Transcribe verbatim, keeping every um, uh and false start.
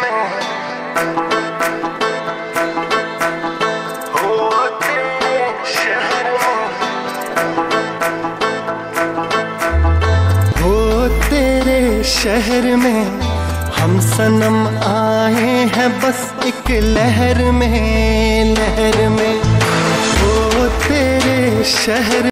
में, हो तेरे शहर में, हो तेरे शहर में हम सनम आए हैं बस एक लहर में, लहर में, हो तेरे शहर